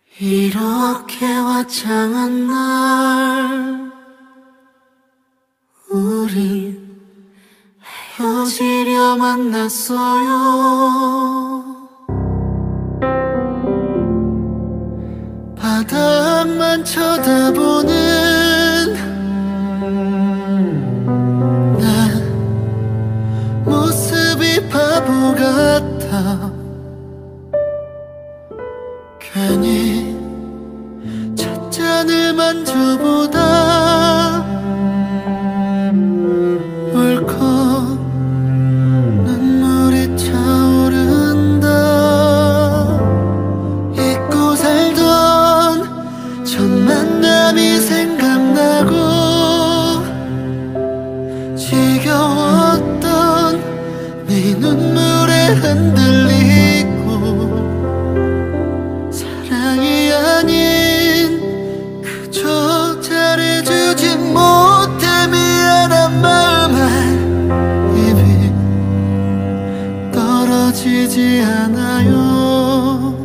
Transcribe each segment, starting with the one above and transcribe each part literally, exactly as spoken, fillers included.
이렇게 화창한 날 우린 헤어지려 만났어요. 바닥만 쳐다보는 내 모습이 바보 같아. 괜히 찻잔을 만져보다 울컥 눈물이 차오른다. 잊고 살던 첫 만남이 생각나고 지겨웠던 네 눈물에 흔들리고 사랑이 아닌 그저 잘해주지 못해 미안한 마음만 입이 떨어지지 않아요.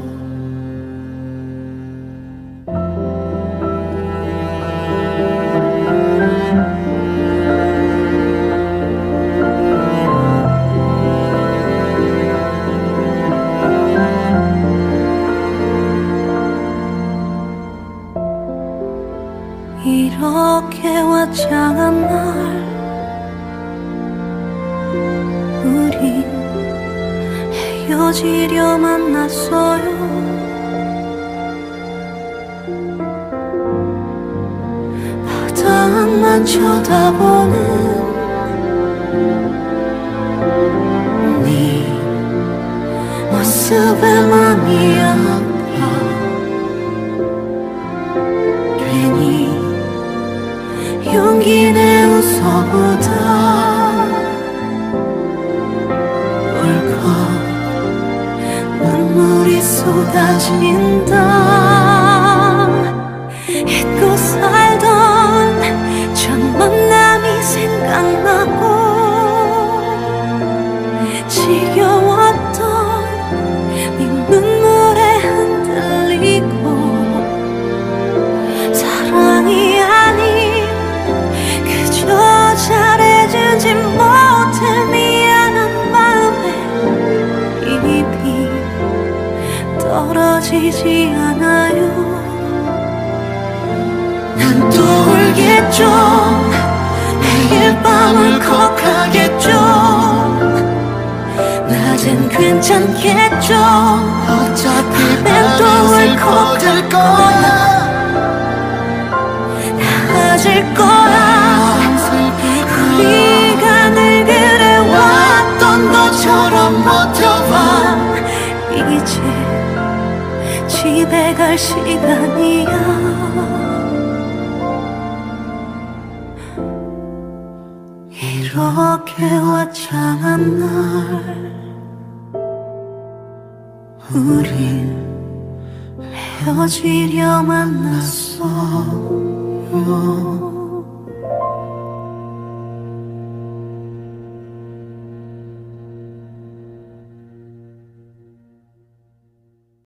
이렇게 화창한 날 우린 헤어지려 만났어요. 바닥만 쳐다보는 네 모습에 맘이 아파. 괜히 용기 내 웃어보다 울컥 눈물이 쏟아진다. 잊고 살던 첫 만남이 생각나고 지겨웠던 네 눈물에 흔들리고 사랑이 아닌 그저 잘해주지 못해 미안한 마음에 입이 떨어지지 않아요. 난 또 울겠죠. 매일 밤 울컥하겠죠. 낮엔 괜찮겠죠. 어차피 밤엔 또 울컥할 거야. 나아질 거야. 우리가 늘 그래왔던 것처럼 버텨봐. 이제 집에 갈 시간이야. 이렇게 화창한 날 우린 헤어지려 만났어.